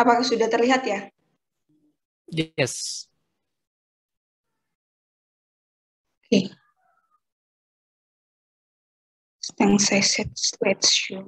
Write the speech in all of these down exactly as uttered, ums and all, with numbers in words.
Apakah sudah terlihat ya? Yes. Oke. Sedang saya set slideshow.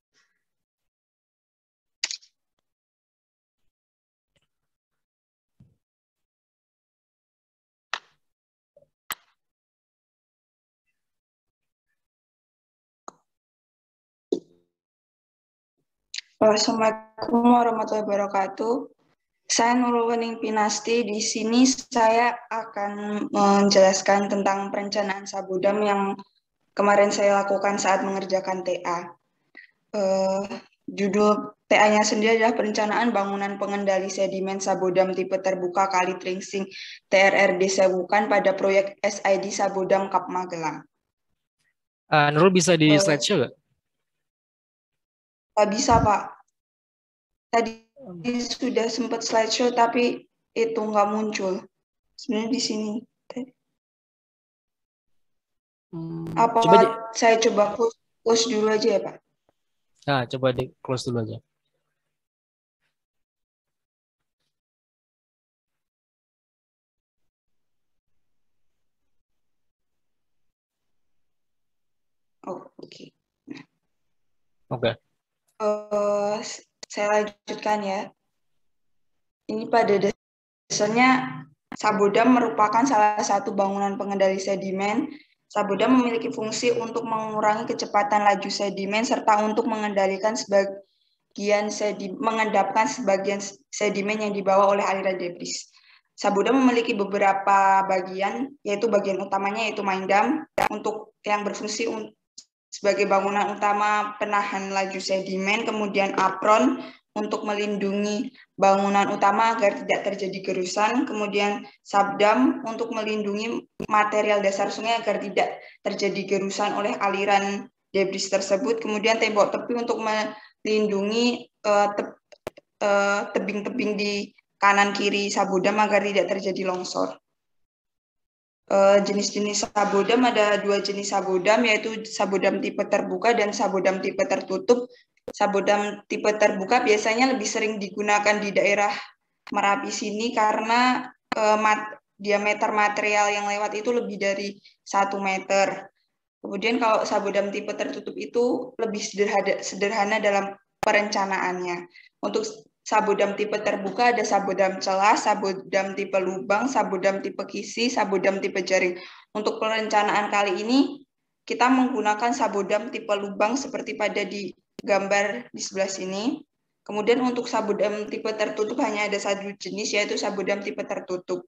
Assalamualaikum warahmatullahi wabarakatuh. Saya Nurul Wening Pinasti. Di sini saya akan menjelaskan tentang perencanaan Sabodam yang kemarin saya lakukan saat mengerjakan T A. Uh, judul T A-nya sendiri adalah Perencanaan Bangunan Pengendali Sedimen Sabodam Tipe Terbuka Kali Tringsing T R R D Sewukan pada proyek S I D Sabodam Kap Magelang. Uh, Nurul bisa di Uh, slideshow nggak? Nggak bisa, Pak. Tadi sudah sempat slideshow, tapi itu nggak muncul. Sebenarnya di sini. Hmm, Apa coba di, saya coba close, close dulu aja ya, Pak? nah, coba di close dulu aja. Oh, oke. Okay. Oke. Okay. Uh, saya lanjutkan ya. Ini pada dasarnya Sabodam merupakan salah satu bangunan pengendali sedimen. Sabodam memiliki fungsi untuk mengurangi kecepatan laju sedimen serta untuk mengendalikan sebagian sedimen, mengendapkan sebagian sedimen yang dibawa oleh aliran debris. Sabodam memiliki beberapa bagian, yaitu bagian utamanya yaitu main dam untuk yang berfungsi sebagai bangunan utama penahan laju sedimen, kemudian apron untuk melindungi bangunan utama agar tidak terjadi gerusan, kemudian sabdam untuk melindungi material dasar sungai agar tidak terjadi gerusan oleh aliran debris tersebut, kemudian tembok tepi untuk melindungi uh, te uh, tebing-tebing di kanan kiri sabodam agar tidak terjadi longsor. Jenis-jenis uh, sabodam ada dua jenis sabodam, yaitu sabodam tipe terbuka dan sabodam tipe tertutup. Sabodam tipe terbuka biasanya lebih sering digunakan di daerah Merapi sini karena uh, mat diameter material yang lewat itu lebih dari satu meter. Kemudian kalau sabodam tipe tertutup itu lebih sederhana, sederhana dalam perencanaannya. Untuk sabodam tipe terbuka ada sabodam celah, sabodam tipe lubang, sabodam tipe kisi, sabodam tipe jaring. Untuk perencanaan kali ini kita menggunakan sabodam tipe lubang seperti pada di gambar di sebelah sini. Kemudian untuk sabodam tipe tertutup hanya ada satu jenis, yaitu sabodam tipe tertutup.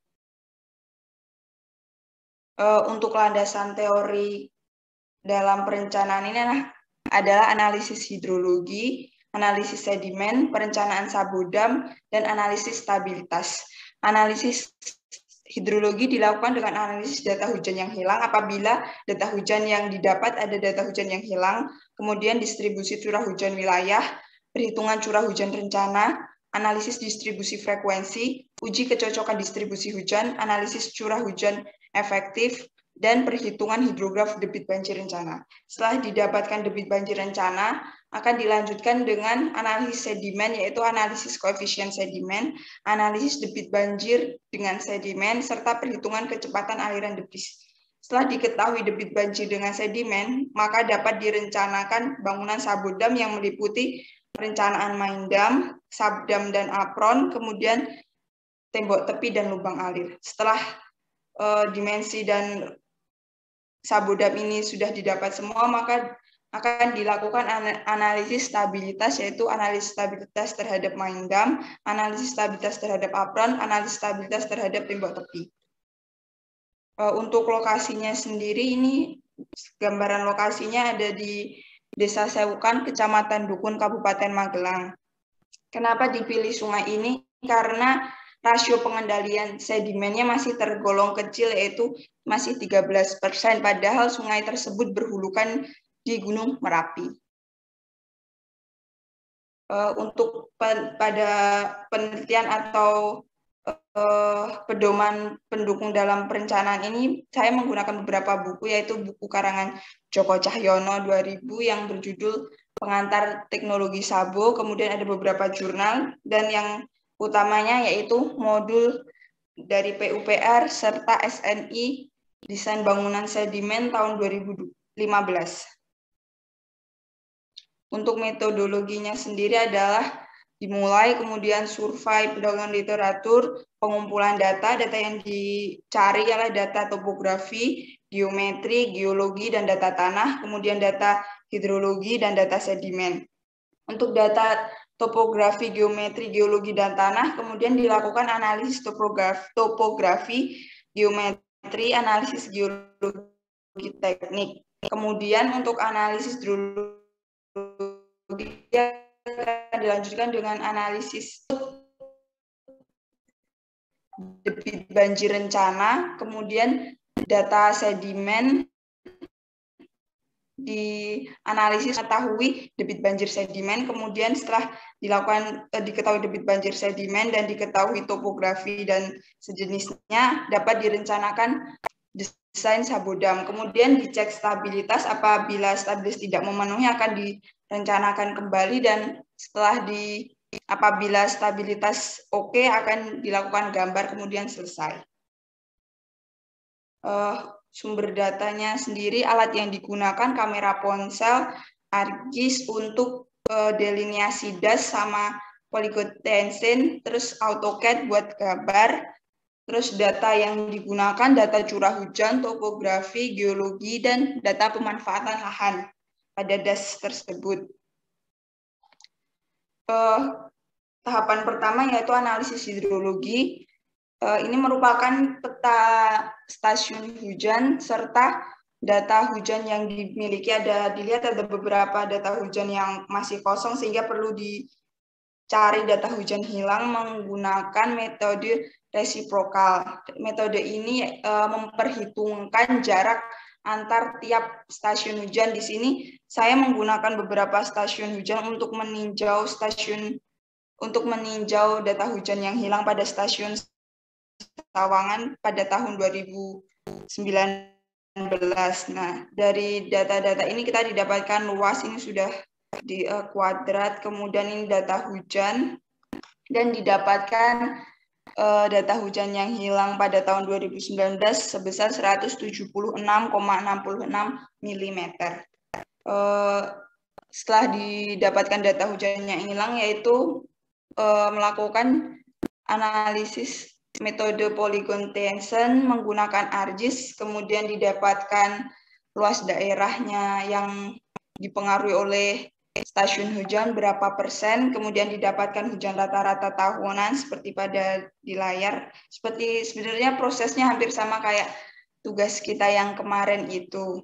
Untuk landasan teori dalam perencanaan ini adalah analisis hidrologi, analisis sedimen, perencanaan sabodam, dan analisis stabilitas. Analisis hidrologi dilakukan dengan analisis data hujan yang hilang. Apabila data hujan yang didapat ada data hujan yang hilang, kemudian distribusi curah hujan wilayah, perhitungan curah hujan rencana, analisis distribusi frekuensi, uji kecocokan distribusi hujan, analisis curah hujan efektif, dan perhitungan hidrograf debit banjir rencana. Setelah didapatkan debit banjir rencana, akan dilanjutkan dengan analisis sedimen, yaitu analisis koefisien sedimen, analisis debit banjir dengan sedimen, serta perhitungan kecepatan aliran debris. Setelah diketahui debit banjir dengan sedimen, maka dapat direncanakan bangunan sabodam yang meliputi perencanaan main dam, sabdam dan apron, kemudian tembok tepi dan lubang alir. Setelah uh, dimensi dan sabodam ini sudah didapat semua, maka akan dilakukan analisis stabilitas, yaitu analisis stabilitas terhadap main dam, analisis stabilitas terhadap apron, analisis stabilitas terhadap tembok tepi. Untuk lokasinya sendiri, ini gambaran lokasinya ada di Desa Sewukan, Kecamatan Dukun, Kabupaten Magelang. Kenapa dipilih sungai ini? Karena rasio pengendalian sedimennya masih tergolong kecil, yaitu masih tiga belas persen, padahal sungai tersebut berhulukan di Gunung Merapi. Untuk pada penelitian atau pedoman pendukung dalam perencanaan ini, saya menggunakan beberapa buku, yaitu buku karangan Joko Cahyono dua ribu yang berjudul pengantar teknologi Sabo, kemudian ada beberapa jurnal, dan yang utamanya yaitu modul dari P U P R serta S N I Desain Bangunan Sedimen tahun dua ribu lima belas. Untuk metodologinya sendiri adalah dimulai, kemudian survei, pendalaman literatur, pengumpulan data, data yang dicari adalah data topografi, geometri, geologi, dan data tanah, kemudian data hidrologi, dan data sedimen. Untuk data topografi, geometri, geologi, dan tanah, kemudian dilakukan analisis topografi, topografi geometri, analisis geologi teknik. Kemudian untuk analisis hidrologi akan dilanjutkan dengan analisis debit banjir rencana, kemudian data sedimen, dianalisis mengetahui debit banjir sedimen, kemudian setelah dilakukan eh, diketahui debit banjir sedimen dan diketahui topografi dan sejenisnya, dapat direncanakan desain sabodam. Kemudian dicek stabilitas, apabila stabilitas tidak memenuhi akan direncanakan kembali, dan setelah di apabila stabilitas oke okay, akan dilakukan gambar kemudian selesai. Uh, sumber datanya sendiri, alat yang digunakan kamera ponsel, ArcGIS untuk uh, delineasi das sama polygon tensing, terus AutoCAD buat gambar, terus data yang digunakan data curah hujan, topografi, geologi, dan data pemanfaatan lahan pada das tersebut. Uh, tahapan pertama yaitu analisis hidrologi. Uh, ini merupakan peta stasiun hujan serta data hujan yang dimiliki. Ada dilihat ada beberapa data hujan yang masih kosong sehingga perlu dicari data hujan hilang menggunakan metode resiprokal. Metode ini uh, memperhitungkan jarak antar tiap stasiun hujan. Di sini saya menggunakan beberapa stasiun hujan untuk meninjau stasiun untuk meninjau data hujan yang hilang pada stasiun Sawangan pada tahun dua ribu sembilan belas. Nah, dari data-data ini kita didapatkan luas ini sudah di uh, kuadrat, kemudian ini data hujan, dan didapatkan uh, data hujan yang hilang pada tahun dua ribu sembilan belas sebesar seratus tujuh puluh enam koma enam enam milimeter. Uh, setelah didapatkan data hujan yang hilang, yaitu uh, melakukan analisis metode polygon tensing menggunakan ArcGIS, kemudian didapatkan luas daerahnya yang dipengaruhi oleh stasiun hujan berapa persen, kemudian didapatkan hujan rata-rata tahunan seperti pada di layar. Seperti sebenarnya prosesnya hampir sama kayak tugas kita yang kemarin itu.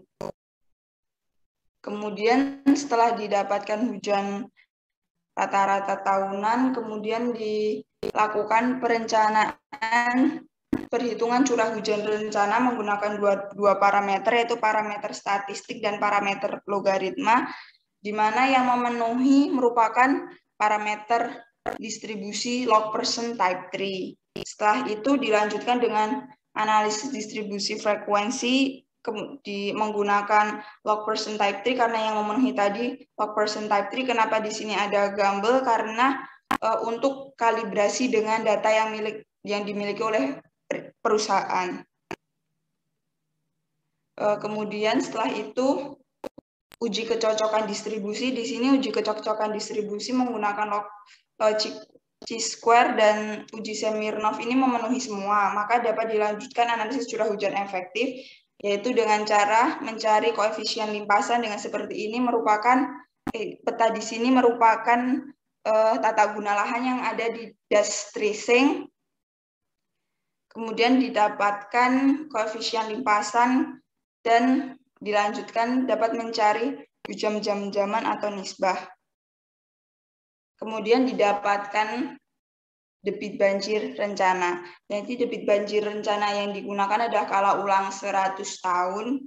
Kemudian setelah didapatkan hujan rata-rata tahunan, kemudian dilakukan perencanaan perhitungan curah hujan rencana menggunakan dua, dua parameter, yaitu parameter statistik dan parameter logaritma, di mana yang memenuhi merupakan parameter distribusi log percent type three. Setelah itu dilanjutkan dengan analisis distribusi frekuensi di menggunakan log percent type three, karena yang memenuhi tadi log percent type three. Kenapa di sini ada gambar? Karena uh, untuk kalibrasi dengan data yang milik yang dimiliki oleh perusahaan. Uh, kemudian setelah itu uji kecocokan distribusi. Di sini uji kecocokan distribusi menggunakan log uh, chi-square dan uji Smirnov ini memenuhi semua, maka dapat dilanjutkan analisis curah hujan efektif, yaitu dengan cara mencari koefisien limpasan dengan seperti ini. Merupakan eh, peta di sini merupakan eh, tata guna lahan yang ada di das tracing, kemudian didapatkan koefisien limpasan dan dilanjutkan dapat mencari jam-jam-jaman atau nisbah. Kemudian didapatkan debit banjir rencana. Jadi debit banjir rencana yang digunakan adalah kala ulang seratus tahun.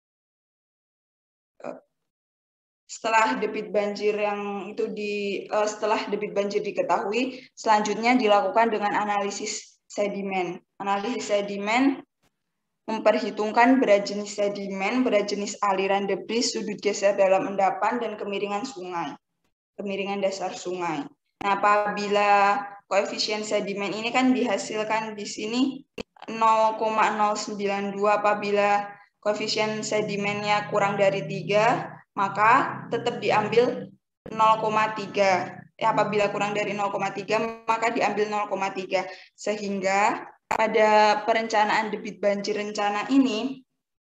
Setelah debit banjir yang itu di uh, setelah debit banjir diketahui, selanjutnya dilakukan dengan analisis sedimen. Analisis sedimen memperhitungkan berat jenis sedimen, berat jenis aliran debris, sudut geser dalam endapan, dan kemiringan sungai, kemiringan dasar sungai. Nah, apabila koefisien sedimen ini kan dihasilkan di sini nol koma nol sembilan dua, apabila koefisien sedimennya kurang dari tiga, maka tetap diambil nol koma tiga. Ya, apabila kurang dari nol koma tiga, maka diambil nol koma tiga. Sehingga pada perencanaan debit banjir rencana ini,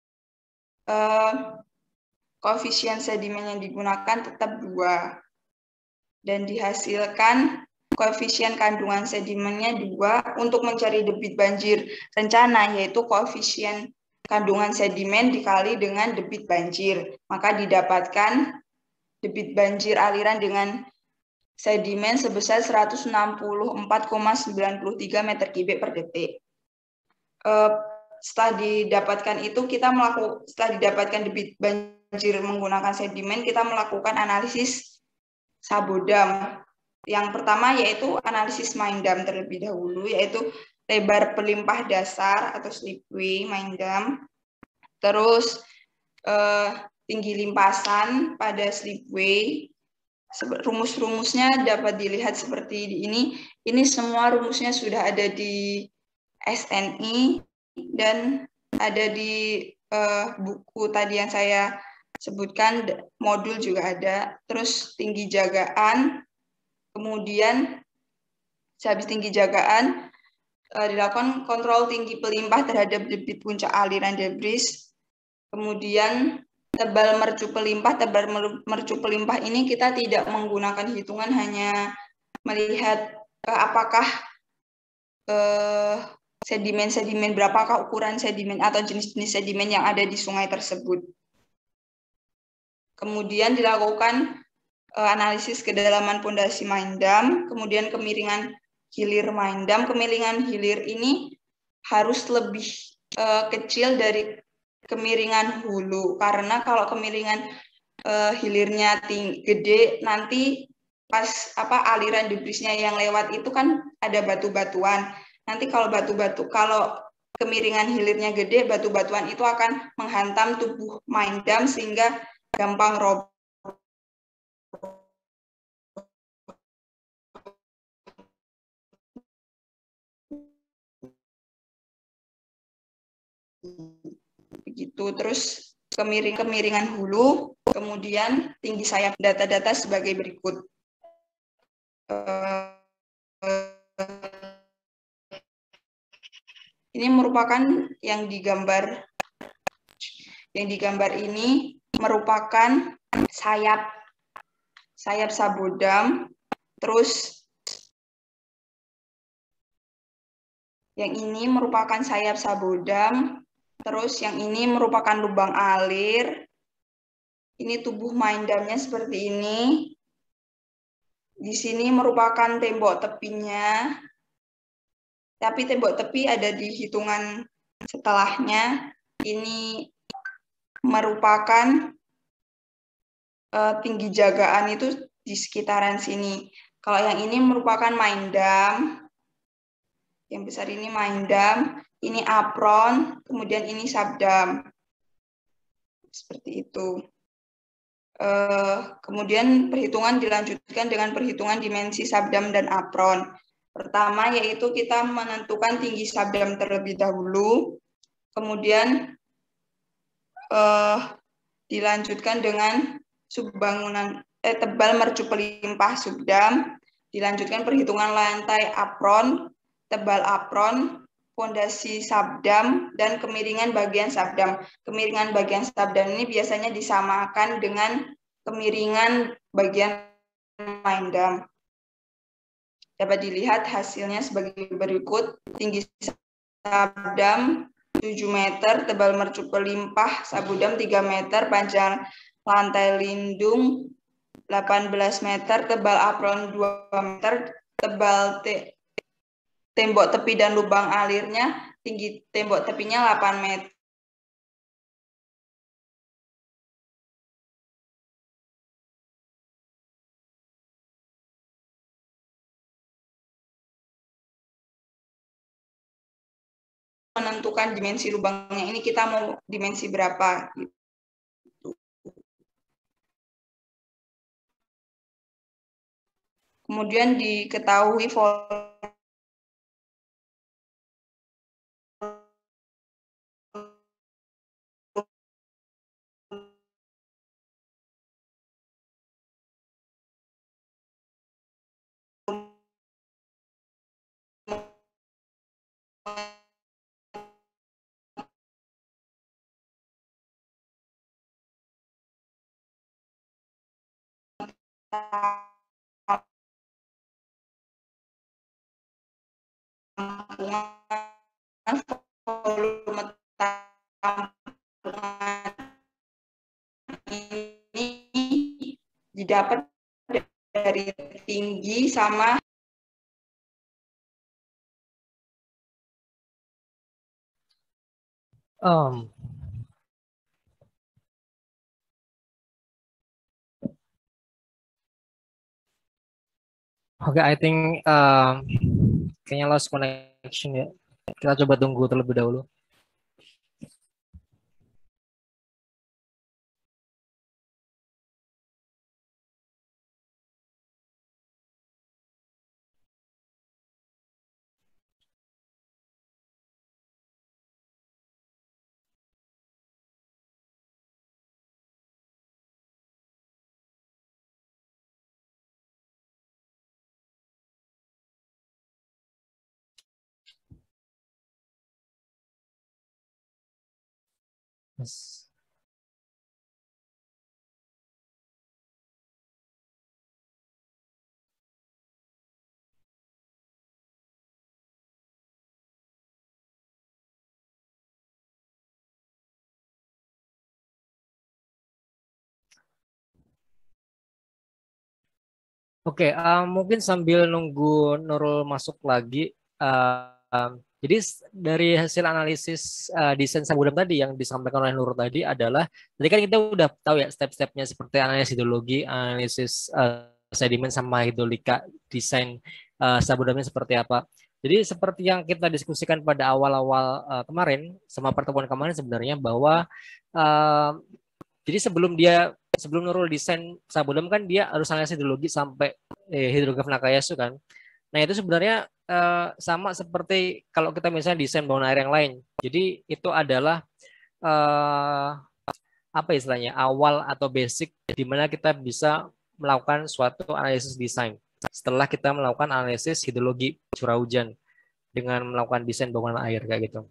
eh, koefisien sedimen yang digunakan tetap dua. Dan dihasilkan koefisien kandungan sedimennya dua untuk mencari debit banjir rencana, yaitu koefisien kandungan sedimen dikali dengan debit banjir. Maka didapatkan debit banjir aliran dengan sedimen sebesar seratus enam puluh empat koma sembilan tiga meter kubik per detik. Uh, setelah didapatkan itu, kita melakukan setelah didapatkan debit banjir menggunakan sedimen, kita melakukan analisis Sabodam. Yang pertama yaitu analisis Mindam terlebih dahulu, yaitu lebar pelimpah dasar atau slipway Mindam. Terus uh, tinggi limpasan pada slipway. Rumus-rumusnya dapat dilihat seperti ini. Ini semua rumusnya sudah ada di S N I dan ada di uh, buku tadi yang saya sebutkan, modul juga ada. Terus tinggi jagaan, kemudian sehabis tinggi jagaan uh, dilakukan kontrol tinggi pelimpah terhadap debit puncak aliran debris. Kemudian tebal mercu pelimpah, tebal mercu pelimpah ini kita tidak menggunakan hitungan, hanya melihat eh, apakah sedimen-sedimen, eh, berapakah ukuran sedimen atau jenis-jenis sedimen yang ada di sungai tersebut. Kemudian dilakukan eh, analisis kedalaman pondasi Mindam, kemudian kemiringan hilir Mindam. Kemiringan hilir ini harus lebih eh, kecil dari kemiringan hulu, karena kalau kemiringan uh, hilirnya tinggi gede, nanti pas apa aliran debrisnya yang lewat itu kan ada batu-batuan. Nanti kalau batu-batu kalau kemiringan hilirnya gede, batu-batuan itu akan menghantam tubuh Mindam sehingga gampang roboh. Begitu. Terus kemiring-kemiringan hulu, kemudian tinggi sayap. Data-data sebagai berikut. Ini merupakan yang digambar. Yang digambar ini merupakan sayap sayap Sabodam. Terus yang ini merupakan sayap Sabodam. Terus yang ini merupakan lubang alir. Ini tubuh Mindamnya seperti ini. Di sini merupakan tembok tepinya. Tapi tembok tepi ada di hitungan setelahnya. Ini merupakan uh, tinggi jagaan itu di sekitaran sini. Kalau yang ini merupakan Mindam. Yang besar ini Mindam. Ini apron, kemudian ini sabdam. Seperti itu. Uh, kemudian perhitungan dilanjutkan dengan perhitungan dimensi sabdam dan apron. Pertama yaitu kita menentukan tinggi sabdam terlebih dahulu. Kemudian uh, dilanjutkan dengan subbangunan eh, tebal mercu pelimpah subdam. Dilanjutkan perhitungan lantai apron, tebal apron, fondasi sabdam, dan kemiringan bagian sabdam. Kemiringan bagian sabdam ini biasanya disamakan dengan kemiringan bagian Mindam. Dapat dilihat hasilnya sebagai berikut. Tinggi sabdam tujuh meter, tebal mercu pelimpah sabudam tiga meter, panjang lantai lindung delapan belas meter, tebal apron dua meter, tebal te tembok tepi dan lubang alirnya, tinggi tembok tepinya delapan meter. menentukan dimensi lubangnya ini kita mau dimensi berapa gitu. Kemudian diketahui volume volume tampungan ini didapat dari tinggi sama Um, Oke, I think um, kayaknya lost connection ya. Kita coba tunggu terlebih dahulu. Yes. Oke, uh, mungkin sambil nunggu Nurul masuk lagi. Uh, um, jadi s- dari hasil analisis uh, desain Sabudam tadi yang disampaikan oleh Nurul tadi adalah, tadi kan kita udah tahu ya step-stepnya seperti analisis hidrologi, analisis uh, sedimen sama hidrolika, desain uh, Sabudamnya seperti apa. Jadi seperti yang kita diskusikan pada awal-awal uh, kemarin, sama pertemuan kemarin sebenarnya bahwa uh, jadi sebelum dia sebelum Nurul desain Sabodam kan dia harus analisis hidrologi sampai eh, hidrograf Nakayasu kan. Nah itu sebenarnya eh, sama seperti kalau kita misalnya desain bangunan air yang lain. Jadi itu adalah eh, apa istilahnya awal atau basic di mana kita bisa melakukan suatu analisis desain. Setelah kita melakukan analisis hidrologi curah hujan dengan melakukan desain bangunan air kayak gitu.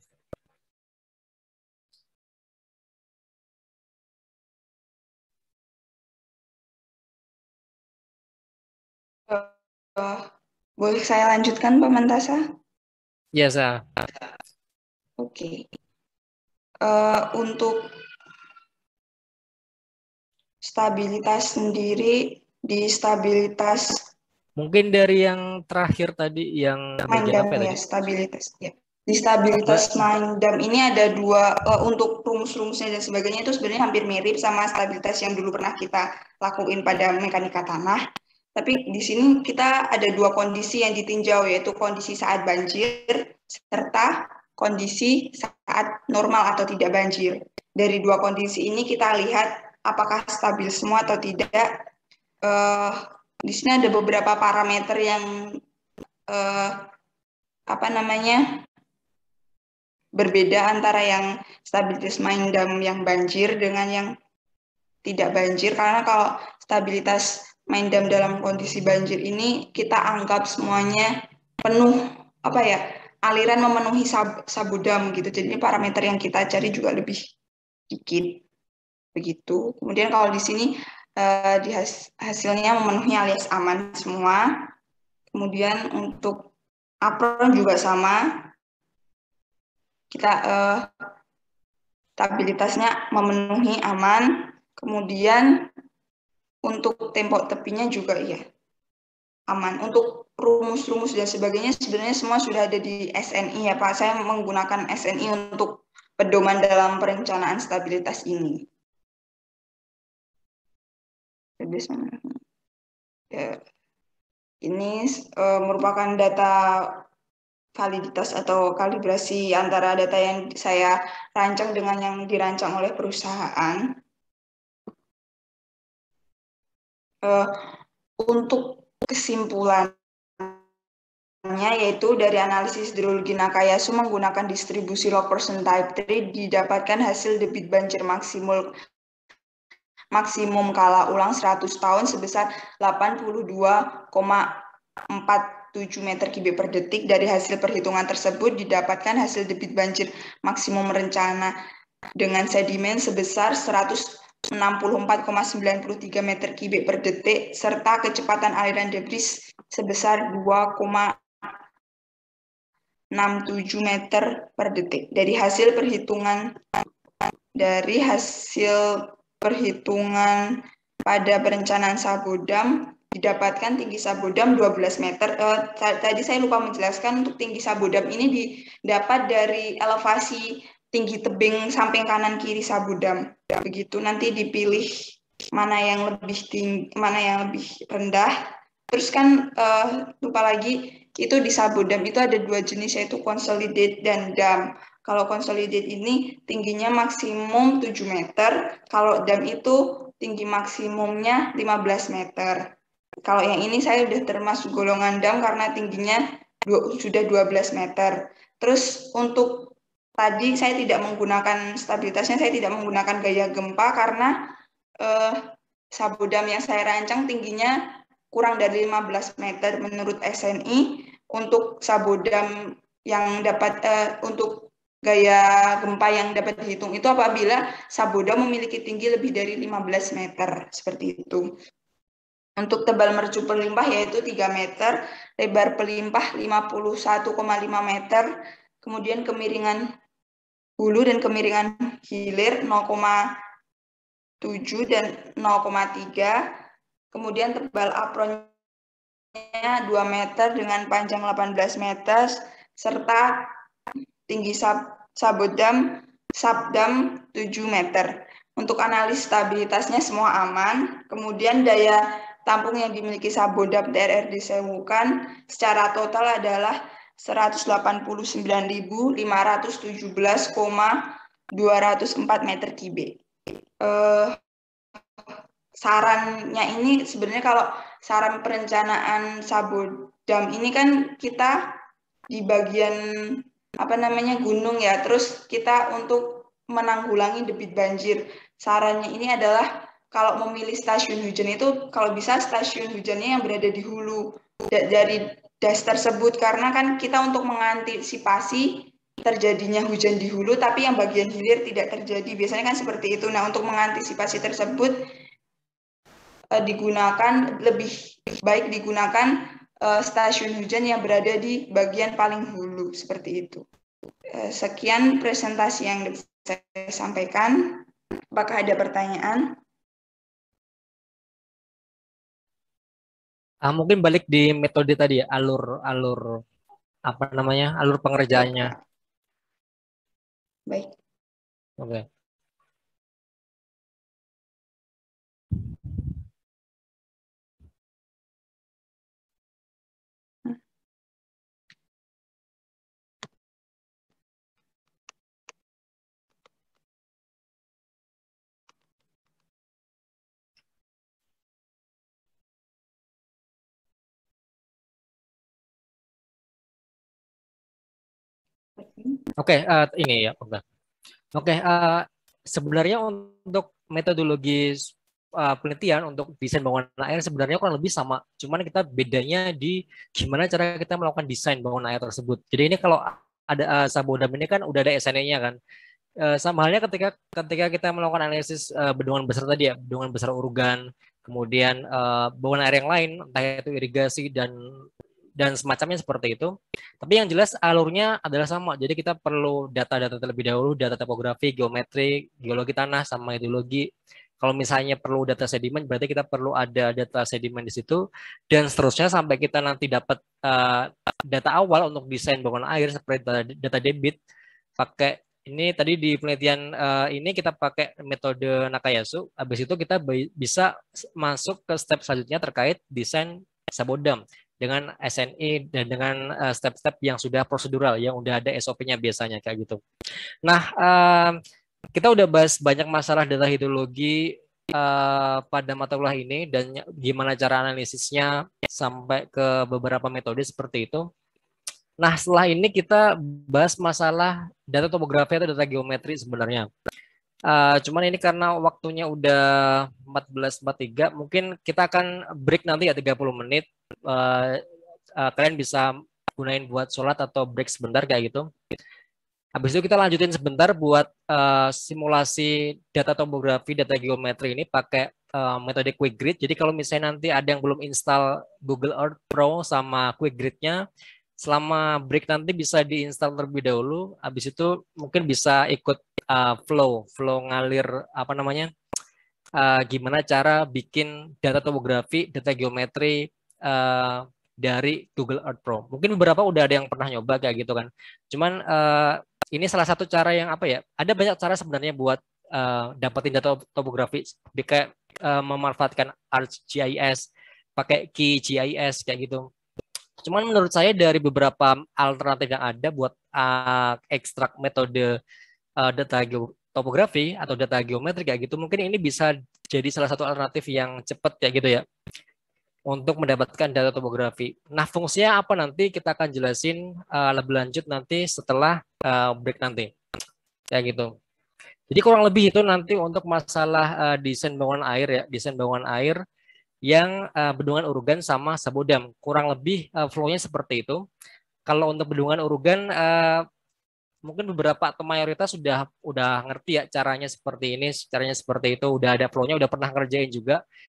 uh, boleh saya lanjutkan Pak Mantasa? Ya, saya. Oke. Okay. Uh, untuk stabilitas sendiri di stabilitas Mungkin dari yang terakhir tadi yang bagian Mindam apa ya ya, tadi? stabilitas ya. Di stabilitas Mindam ini ada dua uh, untuk rumus-rumusnya dan sebagainya itu sebenarnya hampir mirip sama stabilitas yang dulu pernah kita lakuin pada mekanika tanah. Tapi di sini kita ada dua kondisi yang ditinjau, yaitu kondisi saat banjir serta kondisi saat normal atau tidak banjir. Dari dua kondisi ini kita lihat apakah stabil semua atau tidak. Uh, di sini ada beberapa parameter yang uh, apa namanya berbeda antara yang stabilitas Mindam yang banjir dengan yang tidak banjir, karena kalau stabilitas Mindam dalam kondisi banjir ini kita anggap semuanya penuh apa ya aliran memenuhi sab, sabudam gitu, jadi ini parameter yang kita cari juga lebih sedikit begitu. Kemudian kalau di sini eh, di has, hasilnya memenuhi alias aman semua. Kemudian untuk apron juga sama, kita eh, stabilitasnya memenuhi aman. Kemudian untuk tembok tepinya juga iya aman. Untuk rumus-rumus dan sebagainya sebenarnya semua sudah ada di S N I ya Pak. Saya menggunakan S N I untuk pedoman dalam perencanaan stabilitas ini. Ya, ini uh, merupakan data validitas atau kalibrasi antara data yang saya rancang dengan yang dirancang oleh perusahaan. Uh, untuk kesimpulannya yaitu dari analisis hidrologi Nakayasu menggunakan distribusi log percent type tiga didapatkan hasil debit banjir maksimum maksimum kala ulang seratus tahun sebesar delapan puluh dua koma empat tujuh meter kubik per detik. Dari hasil perhitungan tersebut didapatkan hasil debit banjir maksimum rencana dengan sedimen sebesar seratus enam puluh empat koma sembilan tiga meter kubik per detik serta kecepatan aliran debris sebesar dua koma enam tujuh meter per detik. Dari hasil perhitungan dari hasil perhitungan pada perencanaan Sabodam didapatkan tinggi Sabodam dua belas meter. Eh, tadi saya lupa menjelaskan untuk tinggi Sabodam ini didapat dari elevasi tinggi tebing samping kanan kiri Sabodam. Begitu nanti dipilih mana yang lebih tinggi, mana yang lebih rendah. Terus kan uh, lupa lagi itu di Sabodam itu ada dua jenis yaitu consolidate dan dam. Kalau consolidate ini tingginya maksimum tujuh meter, kalau dam itu tinggi maksimumnya lima belas meter. Kalau yang ini saya sudah termasuk golongan dam karena tingginya dua, sudah dua belas meter. Terus untuk tadi saya tidak menggunakan stabilitasnya, saya tidak menggunakan gaya gempa karena eh, Sabodam yang saya rancang tingginya kurang dari lima belas meter menurut S N I. Untuk Sabodam yang dapat eh, untuk gaya gempa yang dapat dihitung itu apabila Sabodam memiliki tinggi lebih dari lima belas meter, seperti itu. Untuk tebal mercu pelimpah yaitu tiga meter, lebar pelimpah lima puluh satu koma lima meter, kemudian kemiringan hulu dan kemiringan hilir nol koma tujuh dan nol koma tiga, kemudian tebal apronnya dua meter dengan panjang delapan belas meter, serta tinggi sab Sabodam Sabdam tujuh meter. Untuk analis stabilitasnya semua aman, kemudian daya tampung yang dimiliki Sabodam T R R D Sewukan secara total adalah seratus delapan puluh sembilan ribu lima ratus tujuh belas koma dua nol empat meter kubik. Uh, sarannya ini sebenarnya kalau saran perencanaan Sabodam ini kan kita di bagian apa namanya gunung ya, terus kita untuk menanggulangi debit banjir, sarannya ini adalah kalau memilih stasiun hujan itu kalau bisa stasiun hujannya yang berada di hulu dari das tersebut, karena kan kita untuk mengantisipasi terjadinya hujan di hulu tapi yang bagian hilir tidak terjadi, biasanya kan seperti itu. Nah, untuk mengantisipasi tersebut eh, digunakan lebih baik digunakan eh, stasiun hujan yang berada di bagian paling hulu, seperti itu. Eh, sekian presentasi yang saya sampaikan. Apakah ada pertanyaan? Ah, mungkin balik di metode tadi ya, alur alur apa namanya alur pengerjaannya. Baik. Oke. Okay. Oke, okay, uh, ini ya, Oke, okay, uh, sebenarnya untuk metodologi uh, penelitian untuk desain bangunan air sebenarnya kurang lebih sama, cuman kita bedanya di gimana cara kita melakukan desain bangunan air tersebut. Jadi ini kalau ada uh, Sabodam ini kan udah ada S N I-nya kan. Uh, sama halnya ketika ketika kita melakukan analisis uh, bendungan besar tadi ya, bendungan besar Urugan, kemudian uh, bangunan air yang lain, entah itu irigasi dan dan semacamnya seperti itu. Tapi yang jelas alurnya adalah sama. Jadi kita perlu data-data terlebih dahulu, data topografi, geometri, geologi tanah, sama hidrologi. Kalau misalnya perlu data sedimen, berarti kita perlu ada data sedimen di situ. Dan seterusnya sampai kita nanti dapat uh, data awal untuk desain bangunan air seperti data, data debit. Pakai ini tadi di penelitian uh, ini kita pakai metode Nakayasu. Habis itu kita bisa masuk ke step selanjutnya terkait desain Sabodam. dengan S N I dan dengan uh, step-step yang sudah prosedural, yang udah ada S O P-nya biasanya kayak gitu. Nah, um, kita udah bahas banyak masalah data hidrologi uh, pada mata kuliah ini dan gimana cara analisisnya sampai ke beberapa metode seperti itu. Nah, setelah ini kita bahas masalah data topografi atau data geometri sebenarnya. Uh, cuman ini karena waktunya udah empat belas empat puluh tiga, mungkin kita akan break nanti ya tiga puluh menit. Uh, uh, kalian bisa gunain buat sholat atau break sebentar kayak gitu. Habis itu kita lanjutin sebentar buat uh, simulasi data topografi, data geometri ini pakai uh, metode Quick Grid. Jadi kalau misalnya nanti ada yang belum install Google Earth Pro sama Quick Grid-nya, selama break nanti bisa diinstal terlebih dahulu. Habis itu mungkin bisa ikut uh, flow, flow ngalir apa namanya, uh, gimana cara bikin data topografi, data geometri uh, dari Google Earth Pro. Mungkin beberapa udah ada yang pernah nyoba kayak gitu kan. Cuman uh, ini salah satu cara yang apa ya? Ada banyak cara sebenarnya buat uh, dapetin data topografi, kayak uh, memanfaatkan ArcGIS, pakai QGIS kayak gitu. Cuman menurut saya dari beberapa alternatif yang ada buat uh, ekstrak metode uh, data topografi atau data geometri kayak gitu, mungkin ini bisa jadi salah satu alternatif yang cepat ya gitu ya untuk mendapatkan data topografi. Nah, fungsinya apa nanti kita akan jelasin uh, lebih lanjut nanti setelah uh, break nanti. Kayak gitu. Jadi kurang lebih itu nanti untuk masalah uh, desain bangunan air ya, desain bangunan air yang uh, bendungan Urugan sama Sabodam. Kurang lebih uh, flow-nya seperti itu. Kalau untuk bendungan Urugan uh, mungkin beberapa atau mayoritas sudah udah ngerti ya caranya seperti ini, caranya seperti itu, udah ada flow-nya, udah pernah ngerjain juga.